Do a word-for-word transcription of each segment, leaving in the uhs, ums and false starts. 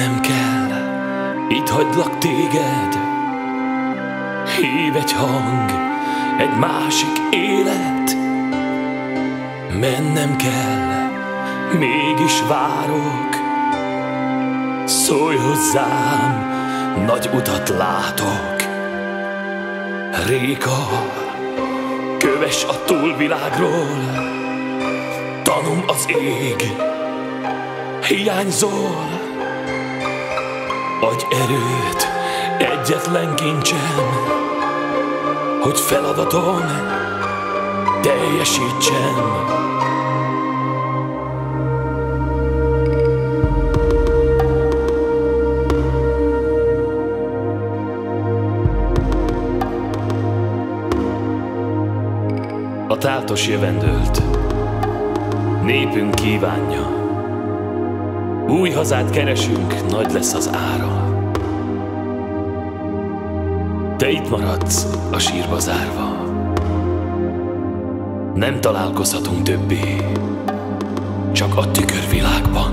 Mennem kell, itt hagylak téged. Hív egy hang, egy másik élet. Mennem kell, mégis várok. Szólj hozzám, nagy utat látok. Réka, köves a túlvilágról. Tanum az ég, hiányzol. Adj erőt, egyetlen kincsem, hogy feladatom teljesítsem. A táltos jövendőlt népünk kívánja. Új hazát keresünk, nagy lesz az ára. Te itt maradsz a sírba zárva. Nem találkozhatunk többé, csak a tükörvilágban.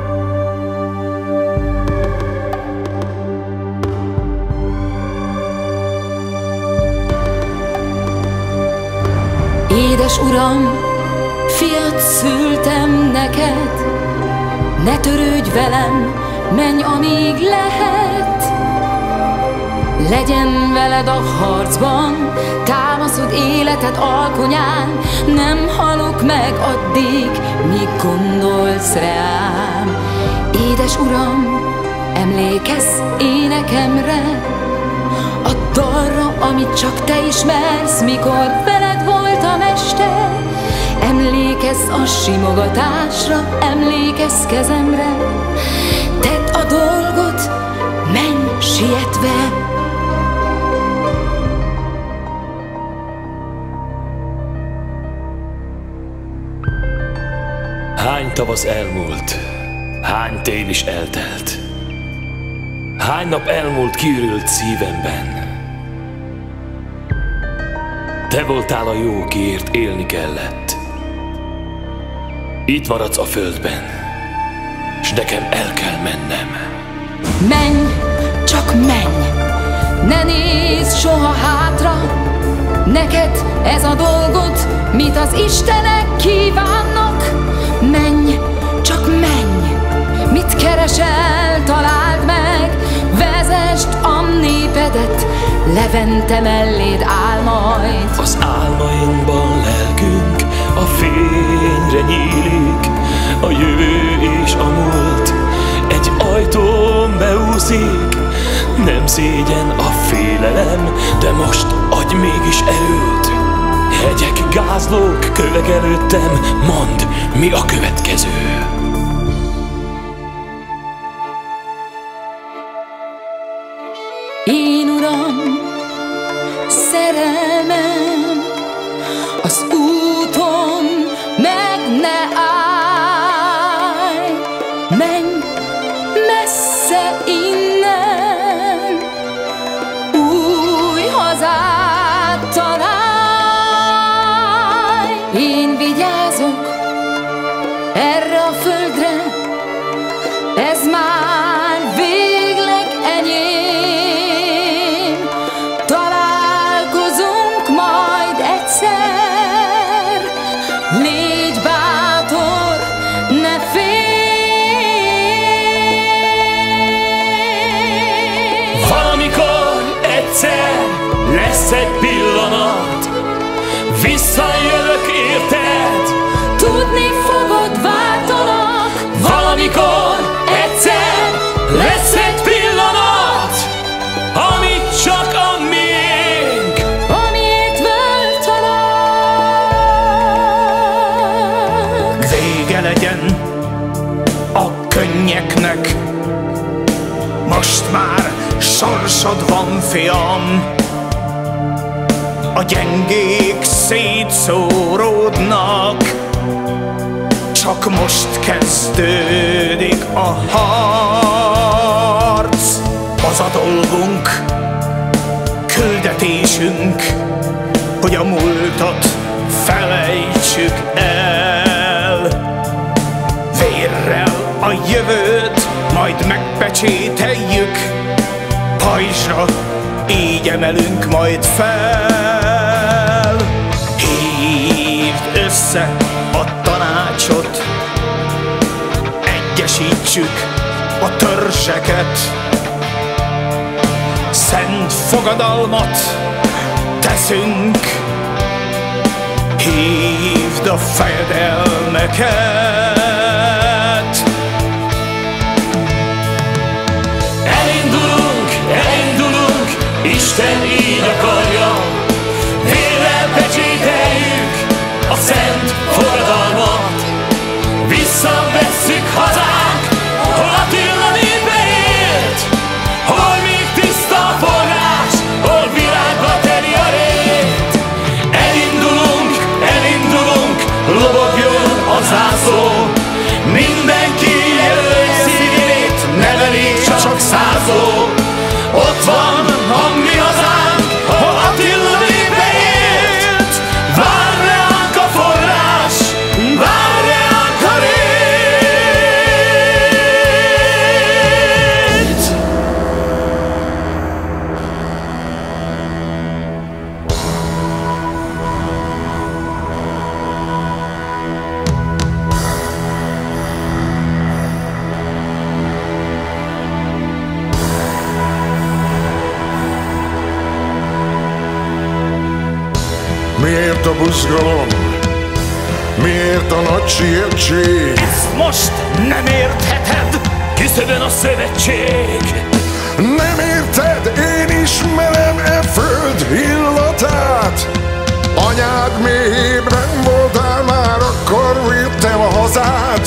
Édes Uram, fiat szültem neked, ne törődj velem, menj amíg lehet. Legyen veled a harcban, támaszod életed alkonyán, nem halok meg addig, míg gondolsz rám. Édes Uram, emlékezz énekemre, a dalra, amit csak te ismersz, mikor veled voltam este. Emlékezz a simogatásra, emlékezz kezemre, tedd a dolgot, menj sietve. Hány tavasz elmúlt, hány tél is eltelt, hány nap elmúlt kiürült szívemben. Te voltál a jó, kiért élni kellett. Itt maradsz a földben, s nekem el kell mennem. Menj, csak menj, ne nézz soha hátra. Neked ez a dolgod, mit az Istenek kívánnak. Menj, csak menj, mit keresel, találd meg. Vezesd a népedet, Levente melléd áll majd. Az álmainkban lelkünk a fényre nyílik, a jövő és a múlt egy ajtón beúszik. Nem szégyen a félelem, de most adj mégis erőt. Hegyek, gázlók, kövek előttem, mondd, mi a következő. Én Uram, szerelmem, az úton meg ne állj. Menj messze innen, új hazát találj. Én vigyázok erre a földre, ez már végleg enyém. Találkozunk majd egyszer, légy bátor, ne félj. Valamikor egyszer lesz egy pillanat, visszajövök érted, Tudni fogod, vártalak. valamikor egyszer lesz egy pillanat, ami csak a miénk. Amiért vártalak. Vége legyen a könnyeknek, most már sorsod van, fiam. A gyengék szétszóródnak, csak most kezdődik a harc. Az a dolgunk, küldetésünk, hogy a múltat felejtsük el. Vérrel a jövőt ma majd megpecsételjük, pajzsra így emelünk majd fel. Hívd össze a tanácsot, egyesítsük a törzseket, szent fogadalmat teszünk. Hívd a fejedelmeket, elindulunk, elindulunk, Isten így akarja, vérrel pecsételjük a szent forradalmat. Visszavesszük hazánk, hol Attila népe élt, hol még tiszta a forrás, hol világba teli a rét. Elindulunk, elindulunk, lobogjon a zászló, mindenki jelölj szívét, nevelik csak százó. Ott van a mi hazánk, hol Attila népe élt, vár ránk a forrás, vár ránk a rét. Miért a buzgalom? Miért a nagy sietség? ezt most nem értheted. Küszöbön a szövetség, Nem érted, én ismerem e föld illatát. Anyád méhében voltál már, akkor védtem a hazát.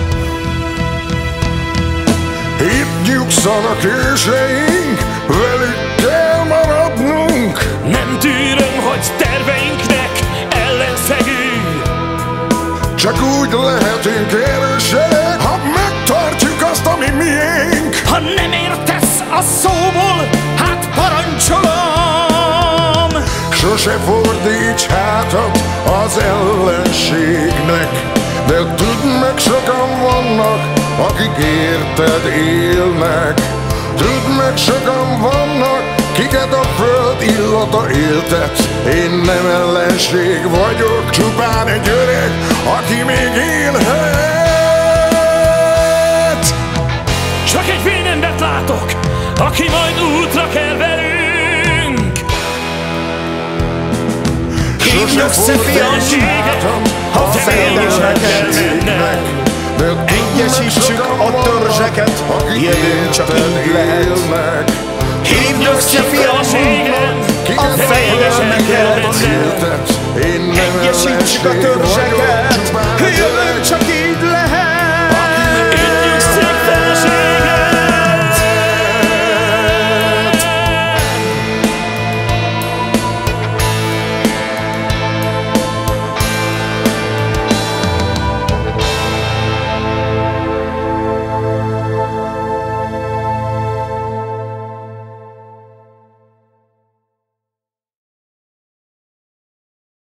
Itt nyugszanak őseink, velük kell maradnunk. nem tűröm, hogy terveinknek ellenszegünk. Csak úgy lehetünk erősek, ha megtartjuk azt, ami miénk. Ha nem értesz a szóból, hát parancsolom. Sose fordíts hátat az ellenségnek, de tudd meg, sokan vannak, akik érted élnek. Tudd meg, sokan vannak, kiket a föld illata éltet. Én nem ellenség vagyok, csupán egy öreg, aki még élhet. Csak egy fényembert látok, aki majd útra kell velünk. Hívd össze, fiam, a a fejedelmeket, egyesítsük a törzseket, jövünk csak így lehet. Hívd össze, fiam, a fejedelmeket, egyesítsük a törzseket,